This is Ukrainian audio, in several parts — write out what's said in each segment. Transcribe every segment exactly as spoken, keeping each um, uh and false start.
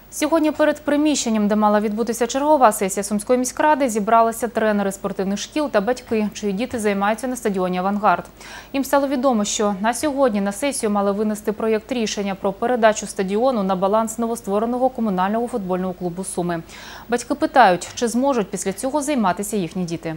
Сьогодні перед приміщенням, де мала відбутися чергова сесія Сумської міськради, зібралися тренери спортивних шкіл та батьки, чиї діти займаються на стадіоні «Авангард». Їм стало відомо, що на сьогодні на сесію мали винести проєкт рішення про передачу стадіону на баланс новоствореного комунального футбольного клубу «Суми». Батьки питають, чи зможуть після цього займатися їхні діти.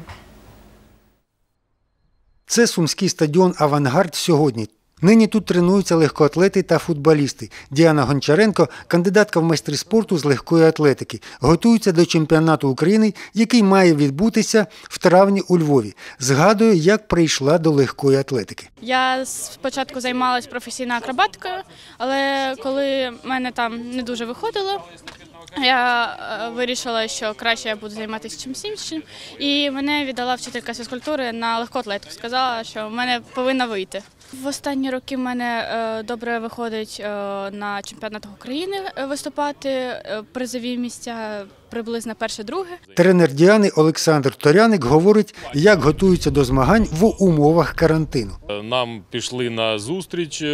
Це сумський стадіон «Авангард» сьогодні. Нині тут тренуються легкоатлети та футболісти. Діана Гончаренко – кандидатка в майстри спорту з легкої атлетики. Готується до чемпіонату України, який має відбутися в травні у Львові. Згадує, як прийшла до легкої атлетики. Я спочатку займалась професійною акробатикою, але коли в мене там не дуже виходило, я вирішила, що краще я буду займатися чимось іншим. І мене віддала вчителька з фізкультури на легку атлетику. Сказала, що в мене повинна вийти. В останні роки в мене добре виходить на чемпіонатах України виступати, призові місця приблизно перше-друге. Тренер Діани Олександр Торяник говорить, як готуються до змагань в умовах карантину. Нам пішли на зустріч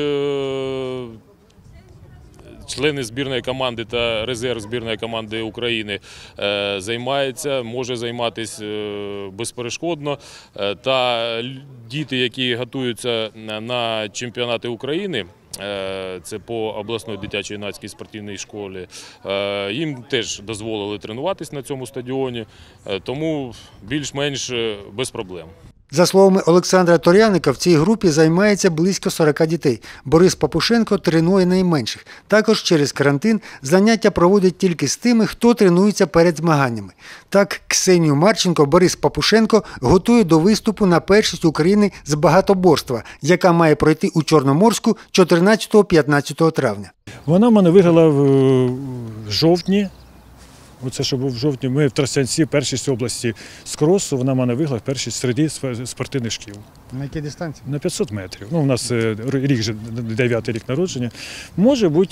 члени збірної команди та резерв збірної команди України займається, може займатися безперешкодно. Та діти, які готуються на чемпіонати України, це по обласної дитячо-юнацькій спортивній школі, їм теж дозволили тренуватися на цьому стадіоні, тому більш-менш без проблем. За словами Олександра Торяника, в цій групі займається близько сорока дітей. Борис Папушенко тренує найменших. Також через карантин заняття проводять тільки з тими, хто тренується перед змаганнями. Так, Ксенію Марченко Борис Папушенко готує до виступу на першість України з багатоборства, яка має пройти у Чорноморську чотирнадцятого-п'ятнадцятого травня. Вона в мене виграла в жовтні. Оце, що був в жовтні, ми в Тростянці, першість області з кросу, вона мене виграла в першій середі спортивних шкіл. На якій дистанції? На п'ятсот метрів. Ну, у нас рік вже, дев'ятий рік народження. Може бути,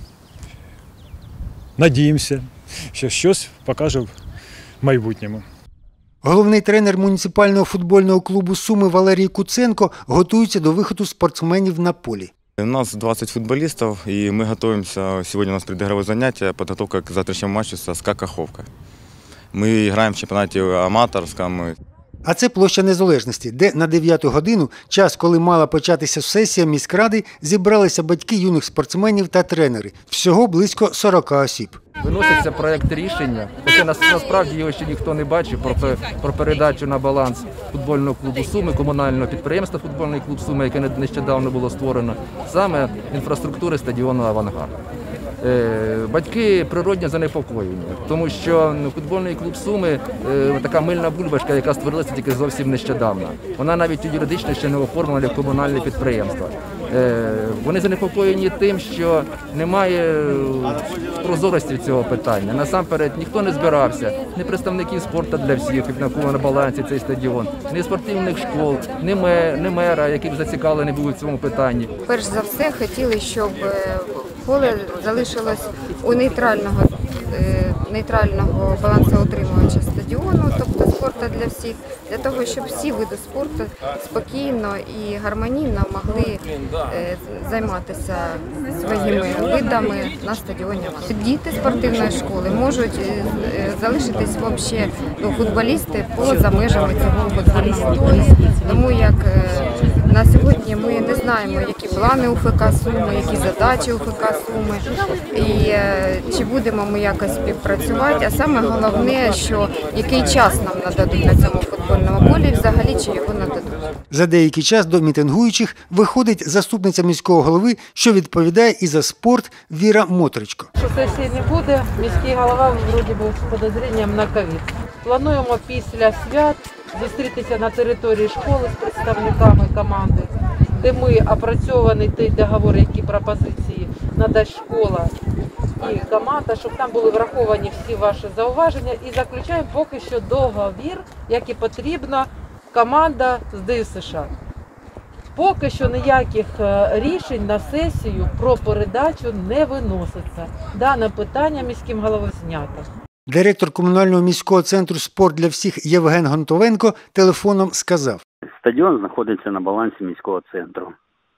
надіємося, що щось покаже в майбутньому. Головний тренер муніципального футбольного клубу «Суми» Валерій Куценко готується до виходу спортсменів на полі. У нас двадцать футболистов, и мы готовимся. Сегодня у нас предыгровое занятие, подготовка к завтрашнему матчу со СКА Каховка. Мы играем в чемпионате аматорском. А це площа Незалежності, де на дев'яту годину, час, коли мала початися сесія міськради, зібралися батьки юних спортсменів та тренери. Всього близько сорока осіб. Виноситься проєкт рішення, хоча насправді його ще ніхто не бачив, про, про передачу на баланс футбольного клубу «Суми», комунального підприємства «Футбольний клуб Суми», яке нещодавно було створено, саме інфраструктури стадіону «Авангард». Батьки природньо занепокоєні, тому що футбольний клуб «Суми» – така мильна бульбашка, яка створилася тільки зовсім нещодавно. Вона навіть юридично ще не оформлена як комунальне підприємство. Вони занепокоєні тим, що немає прозорості цього питання. Насамперед, ніхто не збирався, ні представників спорту для всіх, на кого на балансі цей стадіон, ні спортивних школ, ні мера, який б зацікавлений був у цьому питанні. Перш за все, хотіли, щоб поле залишилось у нейтрального, нейтрального балансоутримувача стадіону, тобто спорту для всіх, для того, щоб всі види спорту спокійно і гармонійно могли займатися своїми видами на стадіоні. Діти спортивної школи можуть залишитись взагалі, ну, футболісти поза межами цього футбольного поля. Тому як на сьогодні ми не знаємо, які плани у ФК «Суми», які задачі у ФК «Суми» і чи будемо ми якось співпрацювати, а саме головне, що який час нам нададуть на цьому футбольному полі, взагалі, чи його нададуть. За деякий час до мітингуючих виходить заступниця міського голови, що відповідає і за спорт, Віра Мотричко. Що сесії не буде, міський голова вроді би з підозрінням на ковід. Плануємо після свят зустрітися на території школи з представниками команди, де ми опрацьований той договор, які пропозиції надасть школа і команда, щоб там були враховані всі ваші зауваження. І заключаємо поки що договір, як і потрібно, команда з Д Ю С Ш. Поки що ніяких рішень на сесію про передачу не виноситься. Дане питання міським головою знято. Директор комунального міського центру «Спорт для всіх» Євген Гонтовенко телефоном сказав. Стадіон знаходиться на балансі міського центру.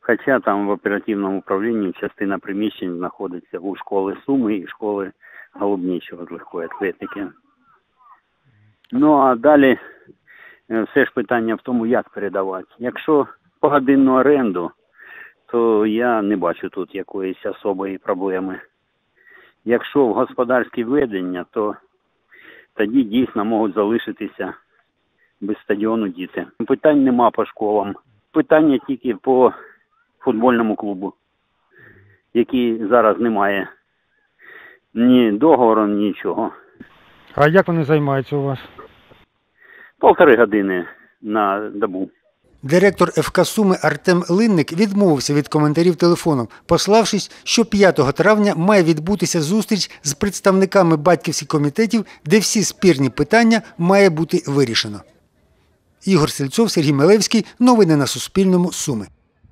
Хоча там в оперативному управлінні частина приміщень знаходиться у школи Суми і школи Голубнічого з легкої атлетики. Ну а далі все ж питання в тому, як передавати. Якщо погодинну оренду, то я не бачу тут якоїсь особої проблеми. Якщо в господарські ведення, то тоді дійсно можуть залишитися без стадіону діти. Питань нема по школам. Питання тільки по футбольному клубу, який зараз не має ні договору, нічого. А як вони займаються у вас? Полтори години на добу. Директор еф ка «Суми» Артем Линник відмовився від коментарів телефоном, пославшись, що п'ятого травня має відбутися зустріч з представниками батьківських комітетів, де всі спірні питання має бути вирішено. Ігор Сельцов, Сергій Милевський. Новини на Суспільному. Суми.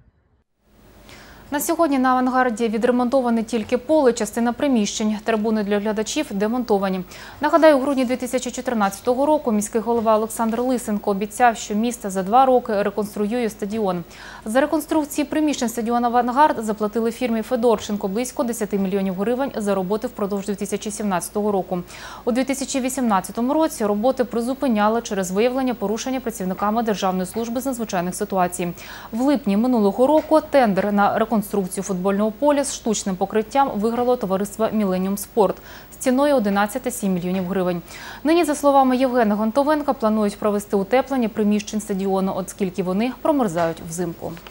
На сьогодні на «Авангарді» відремонтоване тільки поле, частина приміщень. Трибуни для глядачів демонтовані. Нагадаю, у грудні дві тисячі чотирнадцятого року міський голова Олександр Лисенко обіцяв, що місто за два роки реконструює стадіон. За реконструкцію приміщень стадіону «Авангард» заплатили фірмі Федорченко близько десяти мільйонів гривень за роботи впродовж дві тисячі сімнадцятого року. У дві тисячі вісімнадцятому році роботи призупиняли через виявлення порушення працівниками Державної служби з надзвичайних ситуацій. В липні минулого року тендер на реконструкцію Конструкцію футбольного поля з штучним покриттям виграло товариство «Міленіум Спорт» з ціною одинадцять цілих сім мільйонів гривень. Нині, за словами Євгена Гонтовенка, планують провести утеплення приміщень стадіону, оскільки вони промерзають взимку.